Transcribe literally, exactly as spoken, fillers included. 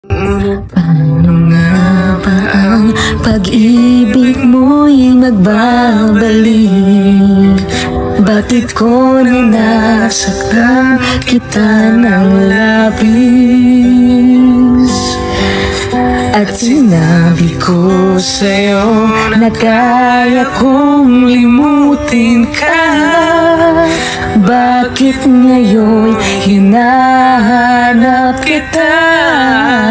Paano nga ba ang pag-ibig mo'y magbabalik? Bakit ko na nasaktan kita ng labis? At sinabi ko sa'yo na kaya kong limutin ka. Bakit ngayon hinahanap kita?